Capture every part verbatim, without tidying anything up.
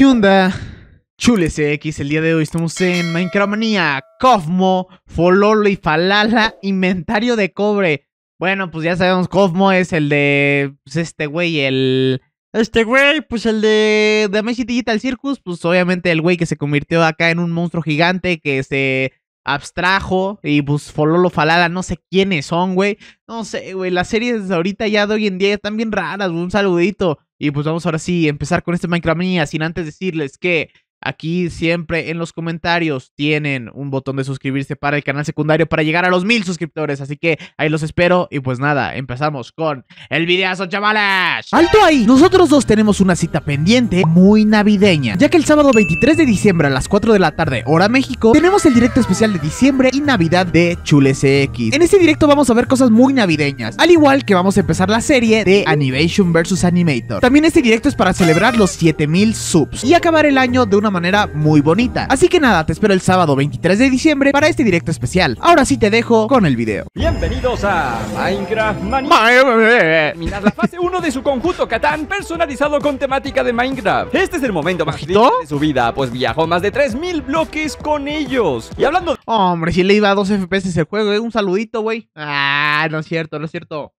¿Qué onda? Chules X, el día de hoy estamos en Minecraft Manía, Cosmo, Fololo y Falala, inventario de cobre. Bueno, pues ya sabemos, Cosmo es el de, pues este güey, el... Este güey, pues el de, de Amazing Digital Circus, pues obviamente el güey que se convirtió acá en un monstruo gigante que se abstrajo. Y pues Fololo, Falala, no sé quiénes son, güey. No sé, güey, las series ahorita ya de hoy en día ya están bien raras, un saludito. Y pues vamos ahora sí a empezar con este Minecraft Manía, sin antes decirles que aquí siempre en los comentarios tienen un botón de suscribirse para el canal secundario para llegar a los mil suscriptores. Así que ahí los espero y pues nada, empezamos con el videazo, chavales. ¡Alto ahí! Nosotros dos tenemos una cita pendiente muy navideña, ya que el sábado veintitrés de diciembre a las cuatro de la tarde, hora México, tenemos el directo especial de diciembre y Navidad de Chules X. En este directo vamos a ver cosas muy navideñas, al igual que vamos a empezar la serie de Animation versus. Animator. También este directo es para celebrar los siete mil subs y acabar el año de una manera muy bonita. Así que nada, te espero el sábado veintitrés de diciembre para este directo especial. Ahora sí te dejo con el video. Bienvenidos a Minecraft Manía. Terminar la fase uno de su conjunto Catán personalizado con temática de Minecraft. Este es el momento más triste de su vida, pues viajó más de tres mil bloques con ellos. Y hablando... Hombre, si le iba a dos F P S el juego, ¿eh? Un saludito, güey. Ah, no es cierto, no es cierto.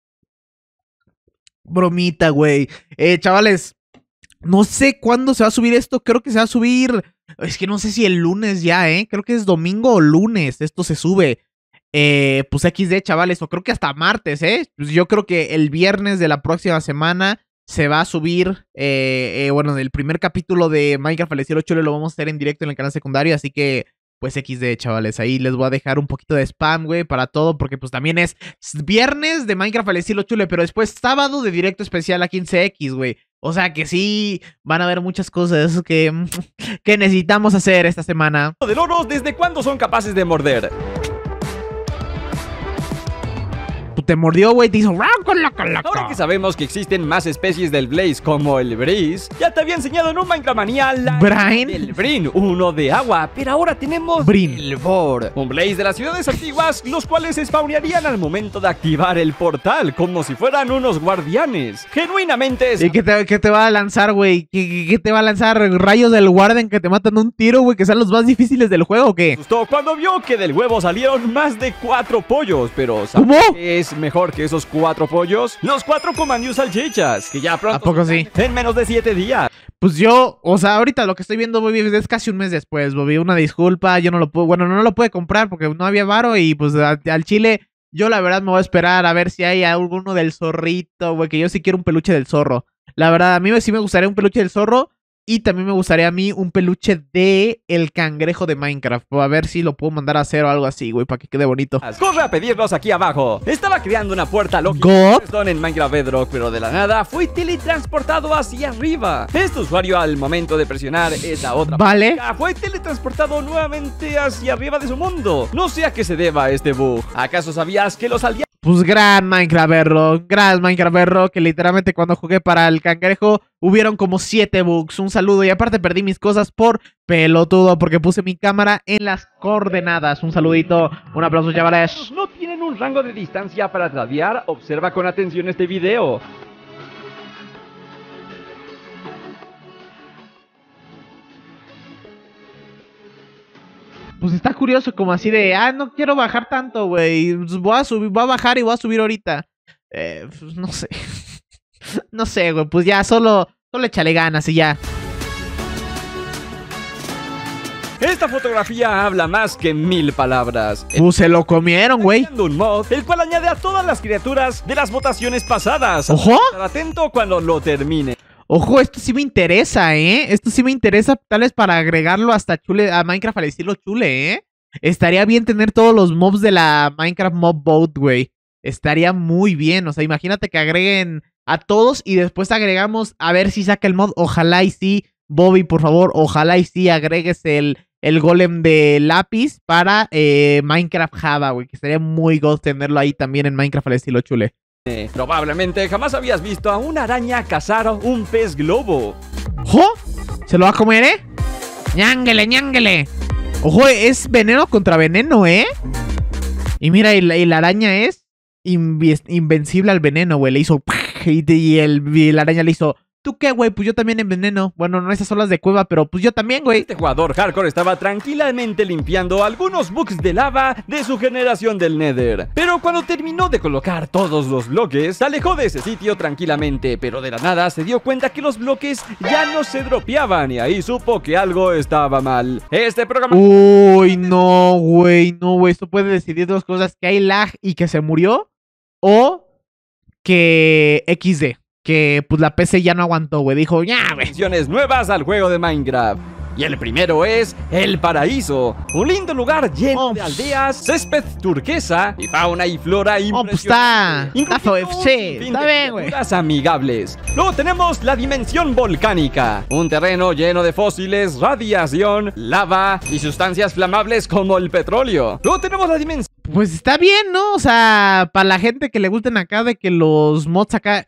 Bromita, güey. Eh, chavales, no sé cuándo se va a subir esto. Creo que se va a subir... Es que no sé si el lunes ya, ¿eh? Creo que es domingo o lunes. Esto se sube. Eh, pues equis de, chavales. O creo que hasta martes, ¿eh? Pues yo creo que el viernes de la próxima semana se va a subir... Eh, eh, bueno, el primer capítulo de Minecraft al estilo chulo lo vamos a hacer en directo en el canal secundario. Así que... Pues equis de, chavales, ahí les voy a dejar un poquito de spam, güey, para todo, porque pues también es viernes de Minecraft al estilo chule, pero después sábado de directo especial a quince equis, güey. O sea que sí, van a haber muchas cosas que, que necesitamos hacer esta semana. de loros, ¿desde cuándo son capaces de morder? Te mordió, güey, te hizo... Ahora que sabemos que existen más especies del Blaze como el Breeze, ya te había enseñado en un Minecraft Manía la... Brain. El Brin, uno de agua, pero ahora tenemos... Brin. El Bor, un Blaze de las ciudades antiguas, los cuales spawnearían al momento de activar el portal, como si fueran unos guardianes. Genuinamente es... ¿Y qué te, qué te va a lanzar, güey? ¿Qué, qué, ¿Qué te va a lanzar? ¿Rayos del Warden que te matan un tiro, güey? ¿Que sean los más difíciles del juego o qué? Gustó cuando vio que del huevo salieron más de cuatro pollos, pero... ¿Cómo? Es mejor que esos cuatro pollos, los cuatro comandos salchichas, que ya pronto... ¿A poco sí? En menos de siete días. Pues yo, o sea, ahorita lo que estoy viendo, Bobby, es casi un mes después, Bobby. Una disculpa, yo no lo puedo... Bueno, no lo pude comprar porque no había varo y pues a, al chile... Yo la verdad me voy a esperar a ver si hay alguno del zorrito, güey, que yo sí quiero un peluche del zorro. La verdad, a mí sí me gustaría un peluche del zorro. Y también me gustaría a mí un peluche de el cangrejo de Minecraft. A ver si lo puedo mandar a hacer o algo así, güey, para que quede bonito. Corre a pedirlos aquí abajo. Estaba creando una puerta lógica en Minecraft Bedrock, pero de la nada fue teletransportado hacia arriba. Este usuario al momento de presionar esa otra Vale. puerta, fue teletransportado nuevamente hacia arriba de su mundo. No sé a qué se deba este bug. ¿Acaso sabías que los aliados... Pues gran Minecraft Bedrock, gran Minecraft Bedrock, que literalmente cuando jugué para el cangrejo hubieron como siete bugs. Un saludo y aparte perdí mis cosas por pelotudo porque puse mi cámara en las coordenadas. Un saludito, un aplauso, chavales. No tienen un rango de distancia para tradear. Observa con atención este video. Pues está curioso como así de, ah, no quiero bajar tanto, güey. Voy a subir, voy a bajar y voy a subir ahorita. Eh, pues no sé. No sé, güey. Pues ya, solo, solo échale ganas y ya. Esta fotografía habla más que mil palabras. Pues se lo comieron, güey. Un mod, el cual añade a todas las criaturas de las votaciones pasadas. ¡Ojo! Estar atento cuando lo termine. Ojo, esto sí me interesa, ¿eh? Esto sí me interesa tal vez para agregarlo hasta chule, a Minecraft al estilo chule, ¿eh? Estaría bien tener todos los mobs de la Minecraft Mob Boat, güey. Estaría muy bien, o sea, imagínate que agreguen a todos y después agregamos a ver si saca el mod. Ojalá y sí, Bobby, por favor, ojalá y sí agregues el, el golem de lápiz para eh, Minecraft Java, güey. Que estaría muy god tenerlo ahí también en Minecraft al estilo chule. Eh, probablemente jamás habías visto a una araña cazar un pez globo. ¡Ojo! ¿Se lo va a comer, eh? ¡Ñánguele, ñánguele! Ojo, es veneno contra veneno, ¿eh? Y mira, y la, y la araña es invi invencible al veneno, güey. Le hizo... Y, y, el, y la araña le hizo... ¿tú qué, güey? Pues yo también enveneno. Bueno, no esas olas de cueva, pero pues yo también, güey. Este jugador hardcore estaba tranquilamente limpiando algunos bugs de lava de su generación del Nether. Pero cuando terminó de colocar todos los bloques, se alejó de ese sitio tranquilamente, pero de la nada se dio cuenta que los bloques ya no se dropeaban y ahí supo que algo estaba mal. Este programa... Uy, no, güey, no, güey. Esto puede decidir dos cosas, que hay lag y que se murió, o que equis de, que pues la P C ya no aguantó, güey. Dijo, ya, güey. Funciones nuevas al juego de Minecraft. Y el primero es El Paraíso, un lindo lugar lleno oh, de aldeas, césped turquesa y fauna y flora oh, pues está, impresionante. está, sí, está bien, güey. Amigables. Luego tenemos la dimensión volcánica, un terreno lleno de fósiles, radiación, lava y sustancias flamables como el petróleo. Luego tenemos la dimensión... Pues está bien, ¿no? O sea, para la gente que le gusten acá de que los mods acá...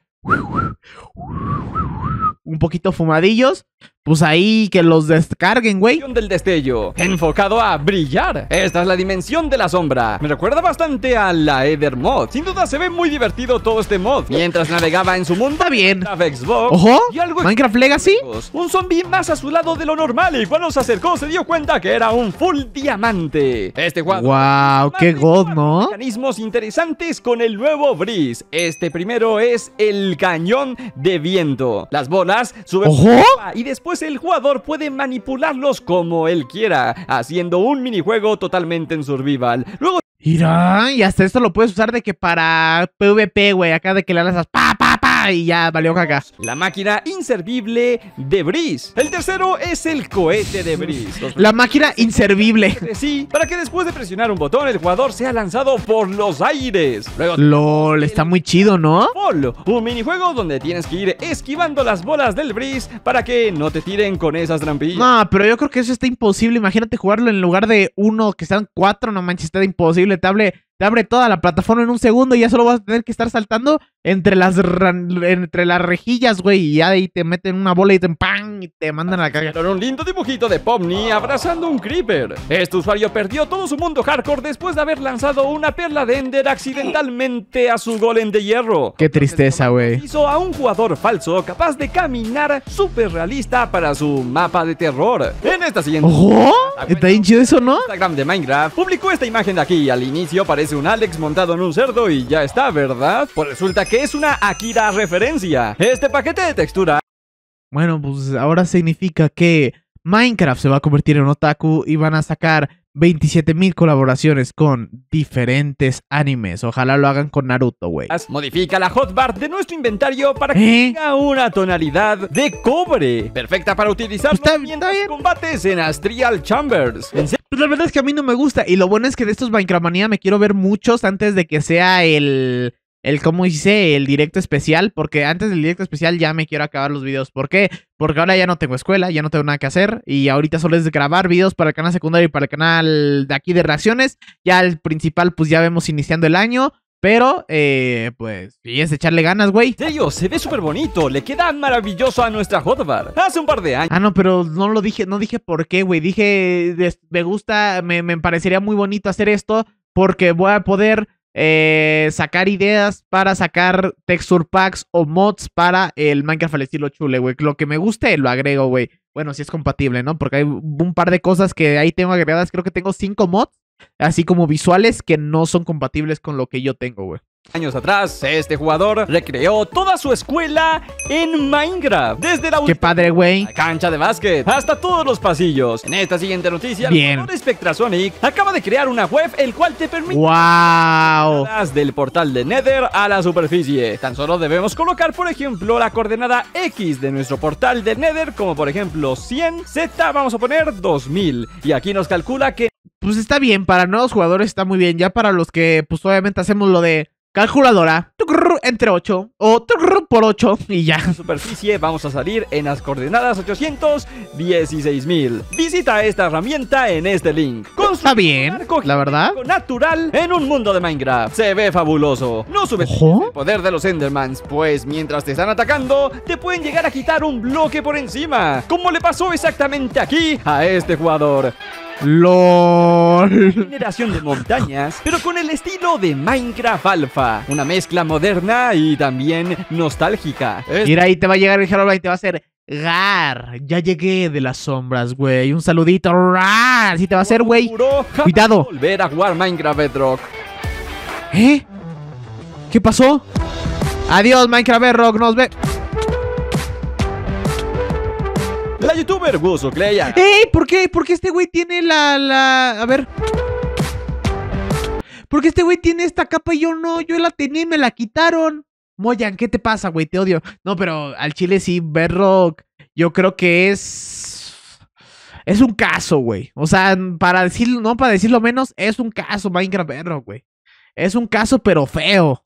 un poquito fumadillos, pues ahí que los descarguen, güey. Del destello, enfocado a brillar. Esta es la dimensión de la sombra. Me recuerda bastante a la Ether Mod. Sin duda se ve muy divertido todo este mod. Mientras navegaba en su mundo, está bien. Xbox, Ojo, y algo Minecraft Legacy. Un zombie más azulado de lo normal y cuando se acercó se dio cuenta que era un full diamante. Este juego. Wow, qué god, ¿no? Mecanismos interesantes con el nuevo Breeze. Este primero es el cañón de viento. Las bolas suben y después el jugador puede manipularlos como él quiera, haciendo un minijuego totalmente en survival. Luego... Mira, y hasta esto lo puedes usar de que para PvP, güey, acá de que le lanzas pa, pa, pa, y ya valió caca. La máquina inservible de Breeze. El tercero es el cohete de Breeze. La máquina inservible. Sí, para que después de presionar un botón el jugador sea lanzado por los aires. Luego, LOL, está muy chido, ¿no? Fall, un minijuego donde tienes que ir esquivando las bolas del Breeze para que no te tiren con esas trampillas. No, pero yo creo que eso está imposible. Imagínate jugarlo en lugar de uno, que sean cuatro, no manches, está imposible. Te abre, te abre toda la plataforma en un segundo y ya solo vas a tener que estar saltando entre las entre las rejillas, güey. Y ya ahí te meten una bola y te ¡pam! Y te mandan a la caga. Un lindo dibujito de Pomni abrazando un creeper. Este usuario perdió todo su mundo hardcore después de haber lanzado una perla de Ender accidentalmente a su golem de hierro. Qué tristeza, güey. Hizo a un jugador falso capaz de caminar súper realista para su mapa de terror. En esta siguiente... ¡Ojo! Está bien chido eso, ¿no? Instagram de Minecraft publicó esta imagen de aquí. Al inicio parece un Alex montado en un cerdo y ya está, ¿verdad? Pues resulta que es una Akira referencia. Este paquete de textura... Bueno, pues ahora significa que Minecraft se va a convertir en otaku y van a sacar veintisiete mil colaboraciones con diferentes animes. Ojalá lo hagan con Naruto, güey. Modifica la hotbar de nuestro inventario para que ¿Eh? tenga una tonalidad de cobre. Perfecta para utilizarlo está, mientras está combates en Astral Chambers. ¿En serio? Pues la verdad es que a mí no me gusta. Y lo bueno es que de estos Minecraftmania me quiero ver muchos antes de que sea el... El, ¿cómo dice? El directo especial, porque antes del directo especial ya me quiero acabar los videos. ¿Por qué? Porque ahora ya no tengo escuela, ya no tengo nada que hacer. Y ahorita solo es grabar videos para el canal secundario y para el canal de aquí de reacciones. Ya el principal, pues ya vemos iniciando el año. Pero, eh, pues, sí, es echarle ganas, güey. En serio, se ve súper bonito. Le queda maravilloso a nuestra hotbar. Hace un par de años. Ah, no, pero no lo dije, no dije por qué, güey. Dije, me gusta, me, me parecería muy bonito hacer esto porque voy a poder... Eh, sacar ideas para sacar texture packs o mods para el Minecraft al estilo chule, güey. Lo que me guste lo agrego, güey. Bueno, si es compatible, ¿no? Porque hay un par de cosas que ahí tengo agregadas. Creo que tengo cinco mods, así como visuales, que no son compatibles con lo que yo tengo, güey. Años atrás, este jugador recreó toda su escuela en Minecraft. Desde la ¡Qué padre, güey! cancha de básquet hasta todos los pasillos. En esta siguiente noticia, Bien. el jugador Spectrasonic acaba de crear una web el cual te permite ¡Wow! del portal de Nether a la superficie. Tan solo debemos colocar, por ejemplo, la coordenada X de nuestro portal de Nether, como por ejemplo cien, Z vamos a poner dos mil. Y aquí nos calcula que... Pues está bien, para nuevos jugadores está muy bien. Ya para los que, pues obviamente hacemos lo de... calculadora, entre ocho o por ocho y ya. En superficie vamos a salir en las coordenadas ochocientos dieciséis mil. Visita esta herramienta en este link. Está bien, la verdad. Natural en un mundo de Minecraft. Se ve fabuloso. No subestimes el poder de los Endermans, pues mientras te están atacando, te pueden llegar a quitar un bloque por encima, como le pasó exactamente aquí a este jugador. LOL. Generación de montañas, pero con el estilo de Minecraft Alpha. Una mezcla moderna y también nostálgica. Es... Mira, ahí te va a llegar el Herobrine y te va a hacer Gar. Ya llegué de las sombras, güey. Un saludito. Rar. Así te va a hacer, güey. Cuidado. Volver a jugar Minecraft Bedrock. ¿Eh? ¿Qué pasó? Adiós, Minecraft Bedrock. Nos ve. La youtuber WoozoCleya. ¡Ey! ¿Por qué? ¿Por qué este güey tiene la, la... A ver. ¿Por qué este güey tiene esta capa y yo no? Yo la tenía y me la quitaron. Moyan, ¿qué te pasa, güey? Te odio. No, pero al chile sí, Bedrock. Yo creo que es... Es un caso, güey. O sea, para decirlo, no para decirlo menos, es un caso Minecraft Bedrock, güey. Es un caso, pero feo.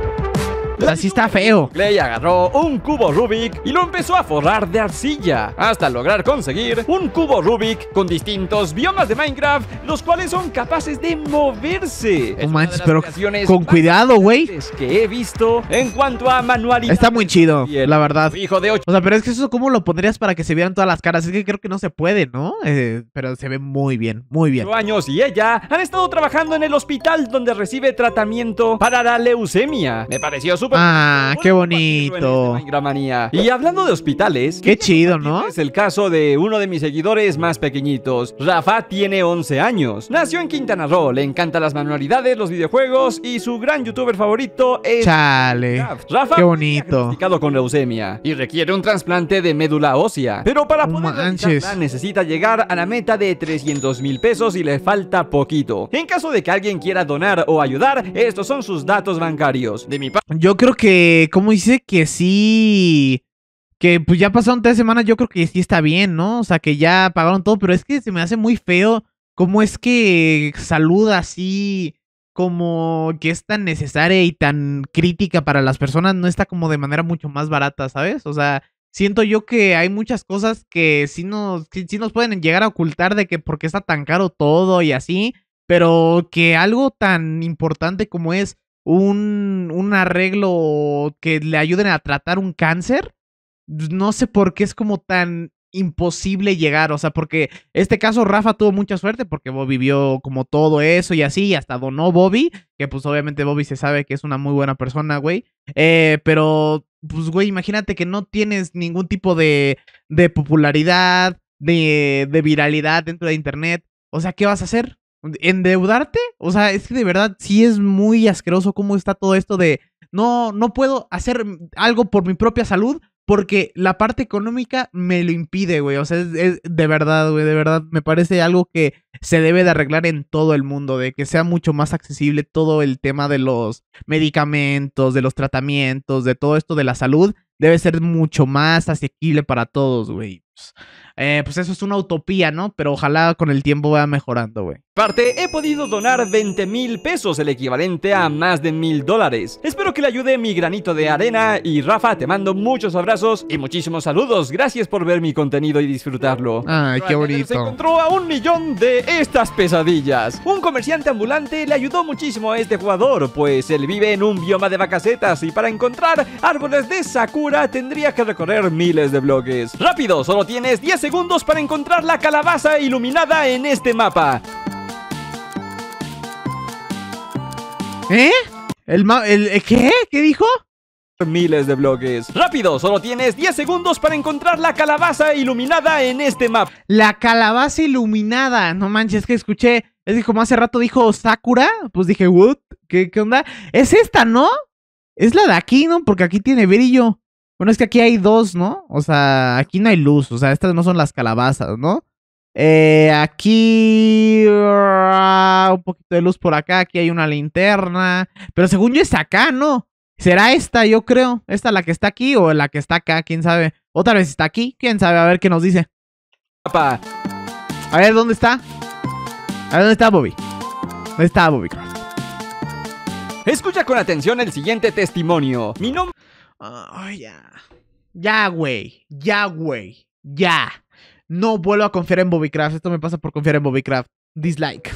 O sea, sí está feo. Clay agarró un cubo Rubik y lo empezó a forrar de arcilla, hasta lograr conseguir un cubo Rubik con distintos biomas de Minecraft, los cuales son capaces de moverse. No manches, pero con cuidado, güey. Que he visto en cuanto a manualidad. Está muy chido, la verdad. Hijo de ocho. O sea, pero es que eso, ¿cómo lo pondrías para que se vieran todas las caras? Es que creo que no se puede, ¿no? Eh, pero se ve muy bien, muy bien. años y ella han estado trabajando en el hospital donde recibe tratamiento para la leucemia. Me pareció súper... Ah, qué bonito. Y hablando de hospitales, qué chido, ¿no? Es el caso de uno de mis seguidores más pequeñitos. Rafa tiene once años. Nació en Quintana Roo, le encantan las manualidades, los videojuegos y su gran youtuber favorito es... Chale. Rafa qué bonito. Diagnosticado con leucemia y requiere un trasplante de médula ósea. Pero para poder realizarla necesita llegar a la meta de trescientos mil pesos y le falta poquito. En caso de que alguien quiera donar o ayudar, estos son sus datos bancarios. De mi parte... Yo creo que, ¿cómo dice? Que sí, que pues ya pasaron tres semanas, yo creo que sí está bien, ¿no? O sea, que ya pagaron todo, pero es que se me hace muy feo cómo es que salud así, como que es tan necesaria y tan crítica para las personas, no está como de manera mucho más barata, ¿sabes? O sea, siento yo que hay muchas cosas que sí nos, que sí nos pueden llegar a ocultar de que porque está tan caro todo y así, pero que algo tan importante como es Un, un arreglo que le ayuden a tratar un cáncer, no sé por qué es como tan imposible llegar, o sea, porque este caso Rafa tuvo mucha suerte porque Bobby vio como todo eso y así, y hasta donó Bobby, que pues obviamente Bobby se sabe que es una muy buena persona, güey, eh, pero pues güey, imagínate que no tienes ningún tipo de, de popularidad, de, de viralidad dentro de internet, o sea, ¿qué vas a hacer? ¿Endeudarte? O sea, es que de verdad sí es muy asqueroso cómo está todo esto de no, no puedo hacer algo por mi propia salud porque la parte económica me lo impide, güey. O sea, es, es de verdad, güey, de verdad me parece algo que se debe de arreglar en todo el mundo, de que sea mucho más accesible todo el tema de los medicamentos, de los tratamientos, de todo esto de la salud, debe ser mucho más asequible para todos, güey. Eh, pues eso es una utopía, ¿no? Pero ojalá con el tiempo vaya mejorando, güey. Parte, he podido donar veinte mil pesos, el equivalente a más de mil dólares. Espero que le ayude mi granito de arena. Y Rafa, te mando muchos abrazos y muchísimos saludos. Gracias por ver mi contenido y disfrutarlo. Ay, qué bonito. Se encontró a un millón de estas pesadillas. Un comerciante ambulante le ayudó muchísimo a este jugador, pues él vive en un bioma de vacacetas y para encontrar árboles de sakura tendría que recorrer miles de bloques. Rápido, solo tienes diez segundos para encontrar la calabaza iluminada en este mapa. ¿Eh? ¿El, ma el, el qué? ¿Qué dijo? Miles de bloques. Rápido, solo tienes diez segundos para encontrar la calabaza iluminada en este mapa. La calabaza iluminada. No manches, es que escuché. Es que como hace rato dijo Sakura. Pues dije, ¿what? ¿Qué, qué onda? Es esta, ¿no? Es la de aquí, ¿no? Porque aquí tiene brillo. Bueno, es que aquí hay dos, ¿no? O sea, aquí no hay luz. O sea, estas no son las calabazas, ¿no? Eh, aquí uh, un poquito de luz por acá. Aquí hay una linterna. Pero según yo es acá, ¿no? ¿Será esta, yo creo? ¿Esta la que está aquí o la que está acá? ¿Quién sabe? Otra vez está aquí. ¿Quién sabe? A ver qué nos dice. Papá. A ver, ¿dónde está? A ver, ¿dónde está Bobby? ¿Dónde está Bobby? Escucha con atención el siguiente testimonio. Mi nombre... Oh, ya. Ya, güey. Ya, güey. Ya. No vuelvo a confiar en Bobbycraft. Esto me pasa por confiar en Bobbycraft. Dislike.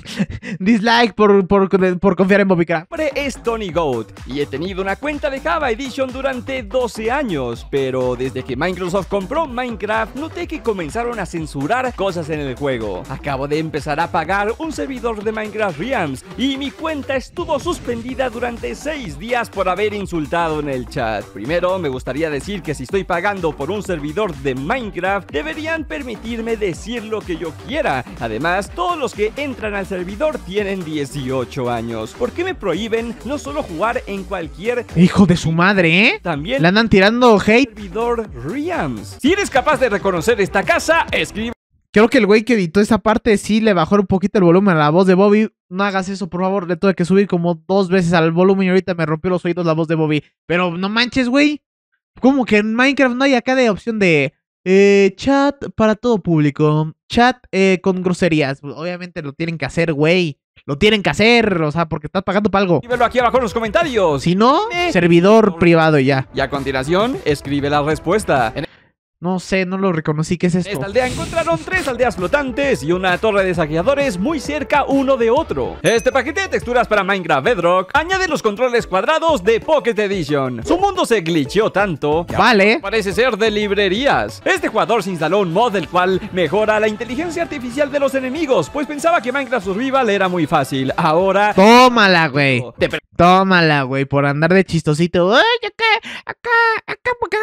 Dislike por, por, por confiar en Bobbycraft. Mi nombre es Tony Goat y he tenido una cuenta de Java Edition durante doce años, pero desde que Microsoft compró Minecraft noté que comenzaron a censurar cosas en el juego. Acabo de empezar a pagar un servidor de Minecraft Realms y mi cuenta estuvo suspendida durante seis días por haber insultado en el chat. Primero, me gustaría decir que si estoy pagando por un servidor de Minecraft, deberían permitirme decir lo que yo quiera. Además, todos los que entran al servidor tienen dieciocho años. ¿Por qué me prohíben no solo jugar en cualquier... Hijo de su madre, ¿eh? También le andan tirando hate. Servidor Realms. Si eres capaz de reconocer esta casa, escribe... Creo que el güey que editó esa parte sí le bajó un poquito el volumen a la voz de Bobby. No hagas eso, por favor. Le tuve que subir como dos veces al volumen y ahorita me rompió los oídos la voz de Bobby. Pero no manches, güey. ¿Cómo que en Minecraft no hay acá de opción de... Eh, chat para todo público. Chat eh, con groserías. Obviamente lo tienen que hacer, güey. Lo tienen que hacer, o sea, porque estás pagando para algo. Escríbelo aquí abajo en los comentarios. Si no, eh, servidor privado y ya. Y a continuación, escribe la respuesta. En No sé, no lo reconocí. ¿Qué es esto? En esta aldea encontraron tres aldeas flotantes y una torre de saqueadores muy cerca uno de otro. Este paquete de texturas para Minecraft Bedrock añade los controles cuadrados de Pocket Edition. Su mundo se glitcheó tanto que vale. parece ser de librerías. Este jugador se instaló un mod el cual mejora la inteligencia artificial de los enemigos, pues pensaba que Minecraft Survival era muy fácil. Ahora... Tómala, güey. Tómala, güey, por andar de chistosito. Ay, acá, acá, acá, porque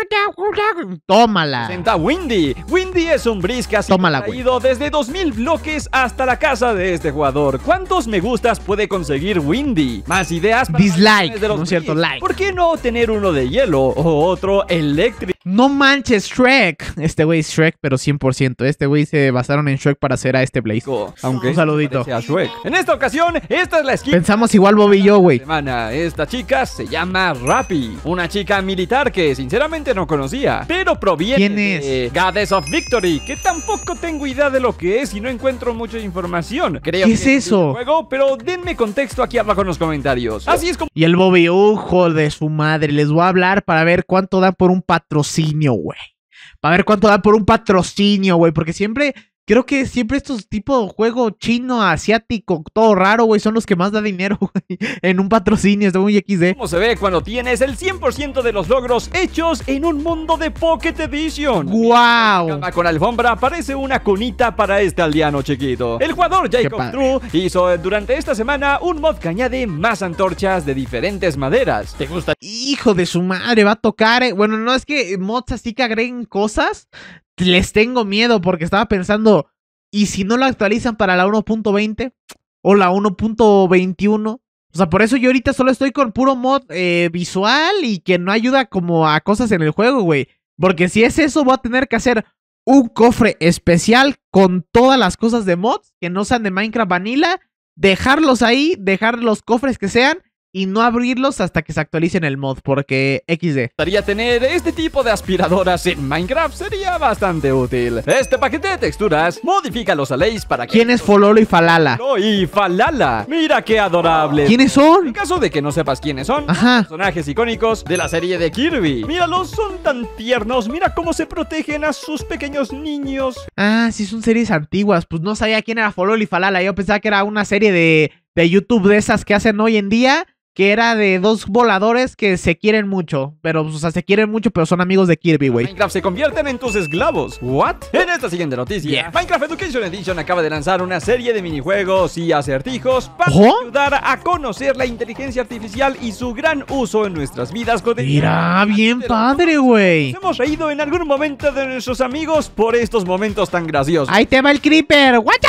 tómala. Presenta Windy. Windy es un bris que ha sido traído desde dos mil bloques hasta la casa de este jugador. ¿Cuántos me gustas puede conseguir Windy? Más ideas para dislike, de los no es cierto, like. ¿Por qué no tener uno de hielo o otro eléctrico? No manches, Shrek. Este güey es Shrek, pero cien por ciento. Este güey se basaron en Shrek para hacer a este Blaze. Aunque un saludito. A Shrek. En esta ocasión, esta es la skin. Pensamos igual Bobby y yo, güey. Esta chica se llama Rappy, una chica militar que sinceramente no conocía, pero proviene ¿Quién de es? Goddess of Victory, que tampoco tengo idea de lo que es y no encuentro mucha información. Creo ¿Qué que es eso? Juego, pero denme contexto aquí abajo en los comentarios. Así es como... Y el Bobby, ojo de su madre, les voy a hablar para ver cuánto dan por un patrocinio, güey. Para ver cuánto dan por un patrocinio, güey, porque siempre... Creo que siempre estos tipos de juego chino, asiático, todo raro, güey, son los que más da dinero, güey, en un patrocinio, está muy equis de. ¿Cómo se ve cuando tienes el cien por ciento de los logros hechos en un mundo de Pocket Edition? ¡Guau! Cama con alfombra parece una cunita para este aldeano chiquito. El jugador Jacob True hizo durante esta semana un mod que añade más antorchas de diferentes maderas. ¿Te gusta? Hijo de su madre, va a tocar, eh. Bueno, no es que mods así que agreguen cosas. Les tengo miedo porque estaba pensando, ¿y si no lo actualizan para la uno punto veinte o la uno punto veintiuno? O sea, por eso yo ahorita solo estoy con puro mod eh, visual y que no ayuda como a cosas en el juego, güey. Porque si es eso, voy a tener que hacer un cofre especial con todas las cosas de mods que no sean de Minecraft Vanilla, dejarlos ahí, dejar los cofres que sean y no abrirlos hasta que se actualicen el mod, porque equis de. Gustaría tener este tipo de aspiradoras en Minecraft, sería bastante útil. Este paquete de texturas modifica los alays para que... ¿Quién es Fololo y Falala? Fololo y Falala. Mira qué adorable. ¿Quiénes son? En caso de que no sepas quiénes son, Ajá. personajes icónicos de la serie de Kirby. Míralos, son tan tiernos. Mira cómo se protegen a sus pequeños niños. Ah, sí, son series antiguas. Pues no sabía quién era Fololo y Falala. Yo pensaba que era una serie de, de YouTube de esas que hacen hoy en día, que era de dos voladores que se quieren mucho. Pero, o sea, se quieren mucho, pero son amigos de Kirby, güey. Minecraft se convierten en tus esclavos. ¿What? En esta siguiente noticia, yeah. Minecraft Education Edition acaba de lanzar una serie de minijuegos y acertijos para ¿Oh? ayudar a conocer la inteligencia artificial y su gran uso en nuestras vidas Mira, cotidianas. bien padre, güey. Nos hemos reído en algún momento de nuestros amigos por estos momentos tan graciosos. Ahí te va el creeper. ¡Guacha!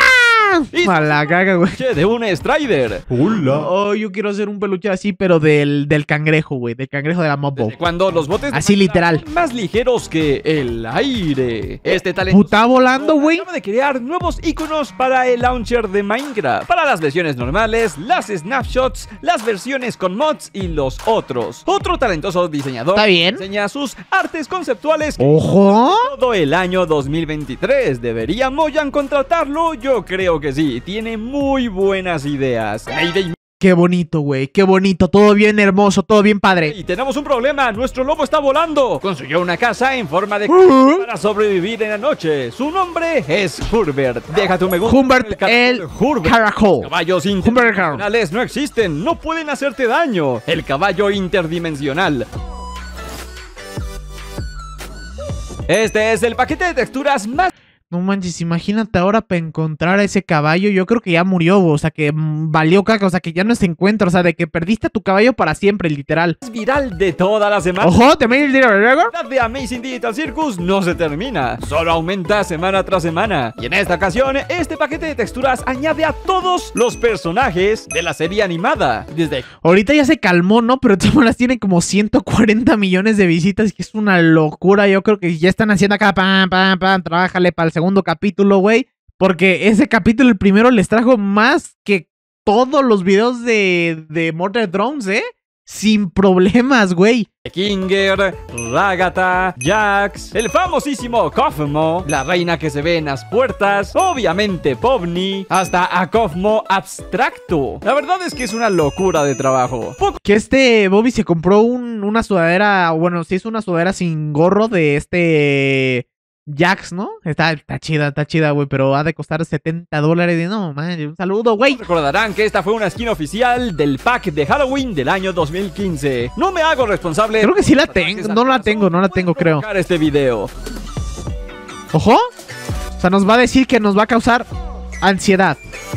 Y a la caga, güey. De un Strider. Hola. Oh, yo quiero hacer un peluche así, pero del, del cangrejo, güey. Del cangrejo de la Mobo. Cuando los botes así literal son más ligeros que el aire. Este talento puta volando, güey. Acaba de crear nuevos iconos para el launcher de Minecraft. Para las versiones normales, las snapshots, las versiones con mods y los otros. Otro talentoso diseñador ¿Está bien? enseña sus artes conceptuales. ¡Ojo! Todo el año dos mil veintitrés. ¿Debería Mojang contratarlo? Yo creo que sí. Tiene muy buenas ideas. Mayday Qué bonito, güey. Qué bonito. Todo bien hermoso. Todo bien padre. Y tenemos un problema. Nuestro lobo está volando. Construyó una casa en forma de Uh. para sobrevivir en la noche. Su nombre es Hurbert. Deja tu me gusta. Humbert el Hurbert. Caracol. Caballos Humbert interdimensionales no existen. No pueden hacerte daño. El caballo interdimensional. Este es el paquete de texturas más... No manches, imagínate ahora para encontrar a ese caballo. Yo creo que ya murió, o sea, que mm, valió caca, o sea, que ya no se encuentra, o sea, de que perdiste a tu caballo para siempre, literal. viral de toda la semana. ¡Ojo! ¿Te me luego? La de Amazing Digital Circus no se termina, solo aumenta semana tras semana. Y en esta ocasión, este paquete de texturas añade a todos los personajes de la serie animada. Desde... Ahorita ya se calmó, ¿no? Pero todas las tienen como ciento cuarenta millones de visitas, que es una locura. Yo creo que ya están haciendo acá, pam, pam, pam, trabájale para el segundo capítulo, güey. Porque ese capítulo, el primero, les trajo más que todos los videos de, de Murder Drones, ¿eh? Sin problemas, güey. Kinger, Ragata, Jax, el famosísimo Cosmo, la reina que se ve en las puertas, obviamente Povni, hasta a Cosmo abstracto. La verdad es que es una locura de trabajo. Poco Que este Bobby se compró un, una sudadera, bueno, se hizo una sudadera sin gorro de este Jax, ¿no? Está, está chida, está chida, güey, pero ha de costar setenta dólares. No, man, un saludo, güey. recordarán que esta fue una skin oficial del pack de Halloween del año dos mil quince. No me hago responsable. Creo que sí la tengo, no la tengo, no la tengo, creo. Este video. Ojo. O sea, nos va a decir que nos va a causar ansiedad.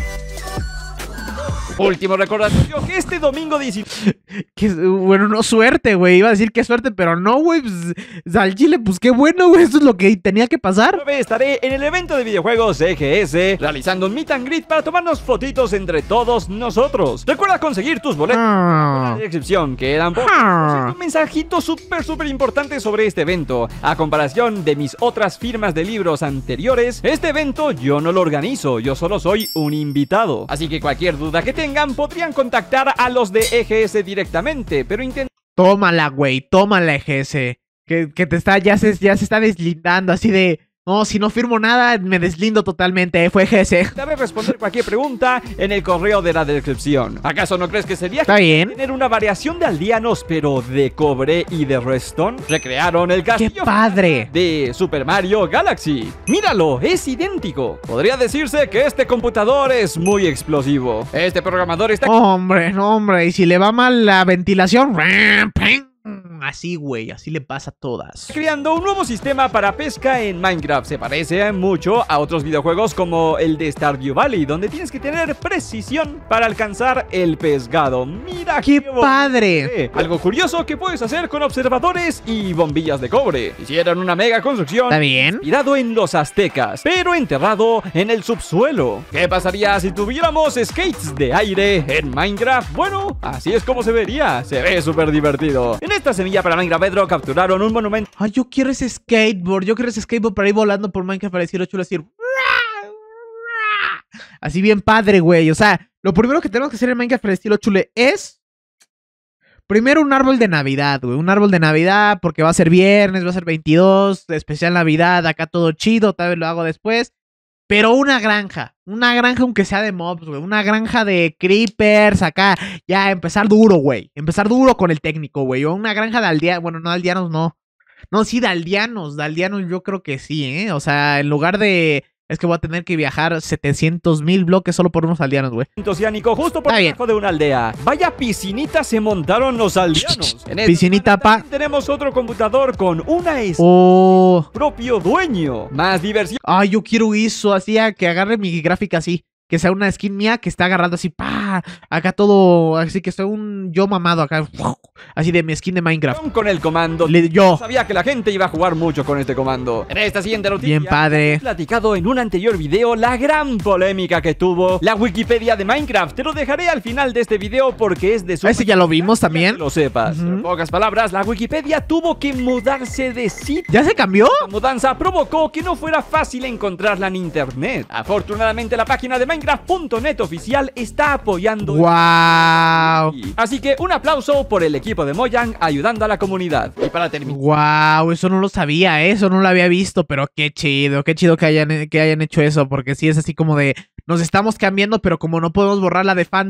Último recordatorio que este domingo diecinueve... Que, bueno, no suerte, güey. Iba a decir qué suerte, pero no, güey. Pues, al chile, pues qué bueno, güey. Eso es lo que tenía que pasar. Estaré en el evento de videojuegos E G S realizando un meet and greet para tomarnos fotitos entre todos nosotros. Recuerda conseguir tus boletos Ah. en la descripción. Quedan pocos. Ah. Un mensajito súper, súper importante sobre este evento. A comparación de mis otras firmas de libros anteriores, este evento yo no lo organizo. Yo solo soy un invitado. Así que cualquier duda que tengan, podrían contactar a los de E G S directamente, pero intenten... Tómala, güey. Tómala, E G S. Que, que te está, ya se, ya se está deslindando así de... No, si no firmo nada, me deslindo totalmente. Fue E G S. Debe responder cualquier pregunta en el correo de la descripción. ¿Acaso no crees que sería Está bien. tener una variación de aldeanos, pero de cobre y de redstone? Recrearon el ¡Qué castillo padre! de Super Mario Galaxy. Míralo, es idéntico. Podría decirse que este computador es muy explosivo. Este programador está Hombre, no, hombre. Y si le va mal la ventilación... Así, güey. Así le pasa a todas. creando un nuevo sistema para pesca en Minecraft. Se parece mucho a otros videojuegos como el de Stardew Valley, donde tienes que tener precisión para alcanzar el pescado. Mira ¡Qué bonito. padre! Algo curioso que puedes hacer con observadores y bombillas de cobre. Hicieron una mega construcción ¿Está bien? inspirado en los aztecas, pero enterrado en el subsuelo. ¿Qué pasaría si tuviéramos skates de aire en Minecraft? Bueno, así es como se vería. Se ve súper divertido. En esta semilla para Minecraft Bedrock capturaron un monumento. Ay, yo quiero ese skateboard. Yo quiero ese skateboard para ir volando por Minecraft para decirlo chulo, decir... Así bien padre, güey. O sea, lo primero que tenemos que hacer en Minecraft para el estilo chule es... Primero un árbol de Navidad, güey. Un árbol de Navidad porque va a ser viernes, va a ser veintidós, especial Navidad, acá todo chido, tal vez lo hago después. Pero una granja, una granja aunque sea de mobs, güey. Una granja de creepers, acá. Ya, empezar duro, güey. Empezar duro con el técnico, güey. O una granja de aldeanos, bueno, no aldeanos, no. No, sí, de aldeanos, de aldeanos yo creo que sí, ¿eh? O sea, en lugar de... Es que voy a tener que viajar setecientos mil bloques solo por unos aldeanos, güey. Oceánico justo por Está bien. debajo de una aldea. Vaya piscinita se montaron los aldeanos. En esta Piscinita, semana pa. también tenemos otro computador con una es Oh... propio dueño. Más diversión. Ay, yo quiero eso, así a que agarre mi gráfica así. Que sea una skin mía que está agarrando así, pa, acá todo, así que sea un yo mamado acá, así de mi skin de Minecraft. Con el comando. Le- yo. Sabía que la gente iba a jugar mucho con este comando. En esta siguiente noticia, Bien padre. he platicado en un anterior video la gran polémica que tuvo la Wikipedia de Minecraft. Te lo dejaré al final de este video porque es de su... Ese ya lo vimos también. Que lo sepas. Ujú. En pocas palabras, la Wikipedia tuvo que mudarse de sitio. ¿Ya se cambió? La mudanza provocó que no fuera fácil encontrarla en internet. Afortunadamente, la página de Minecraft punto net oficial está apoyando. Wow. Así que un aplauso por el equipo de Mojang ayudando a la comunidad. Y para terminar, Wow, eso no lo sabía, ¿eh? Eso no lo había visto, pero qué chido, qué chido que hayan, que hayan hecho eso, porque sí es así como de, nos estamos cambiando, pero como no podemos borrar la de fandom,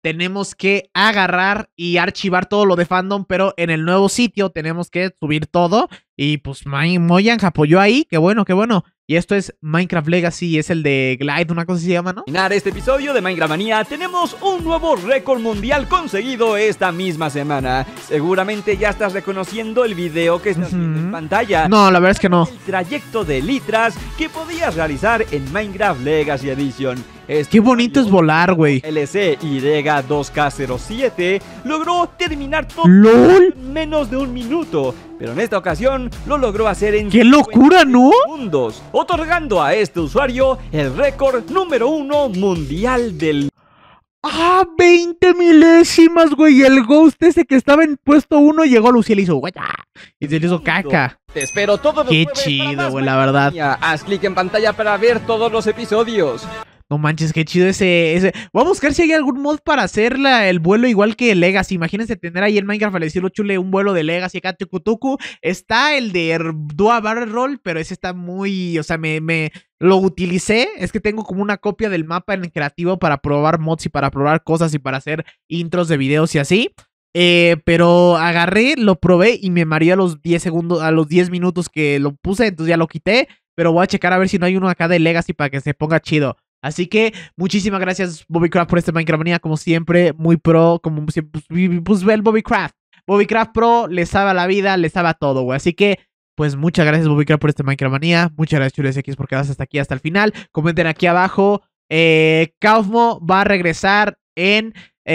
tenemos que agarrar y archivar todo lo de fandom, pero en el nuevo sitio tenemos que subir todo. Y pues Mojang apoyó ahí, qué bueno, qué bueno. Y esto es Minecraft Legacy, es el de Glide, una cosa así se llama, ¿no? En este episodio de Minecraft Manía tenemos un nuevo récord mundial conseguido esta misma semana. Seguramente ya estás reconociendo el video que estás viendo en pantalla. No, la verdad es que no. El trayecto de litras que podías realizar en Minecraft Legacy Edition. Este Qué bonito es volar, güey. L C Y dos K cero siete logró terminar todo ¡Lol! en menos de un minuto, pero en esta ocasión lo logró hacer en ¡Qué locura!, ¿no? segundos, otorgando a este usuario el récord número uno mundial del... ¡Ah! veinte milésimas, güey. El Ghost ese que estaba en puesto uno llegó a Lucía y le hizo guaya. Y se le hizo caca. Te espero todos los Qué jueves chido, para más güey, la verdad. Manía. Haz clic en pantalla para ver todos los episodios. No manches, qué chido ese, ese. Voy a buscar si hay algún mod para hacer la, el vuelo igual que Legacy. Imagínense tener ahí en Minecraft al estilo chule un vuelo de Legacy acá, tucutucu. Está el de Dua Barrel Roll, pero ese está muy... O sea, me, me lo utilicé. Es que tengo como una copia del mapa en creativo para probar mods y para probar cosas y para hacer intros de videos y así. Eh, pero agarré, lo probé y me mareé a los diez segundos, a los diez minutos que lo puse, entonces ya lo quité. Pero voy a checar a ver si no hay uno acá de Legacy para que se ponga chido. Así que muchísimas gracias Bobbycraft por este Minecraft Manía, como siempre, muy pro, como siempre, pues ve el Bobbycraft. Bobbycraft Pro le sabe a la vida, le sabe a todo, güey. Así que, pues muchas gracias Bobbycraft por este Minecraft Manía. Muchas gracias Chules X por quedarse hasta aquí, hasta el final. Comenten aquí abajo. Eh, Kaufmo va a regresar en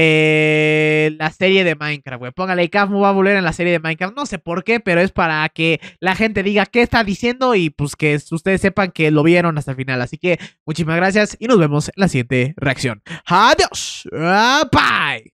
eh, la serie de Minecraft, güey. Póngale, Kaufmo va a volver en la serie de Minecraft. No sé por qué, pero es para que la gente diga qué está diciendo y pues que ustedes sepan que lo vieron hasta el final. Así que muchísimas gracias y nos vemos en la siguiente reacción. Adiós. Bye.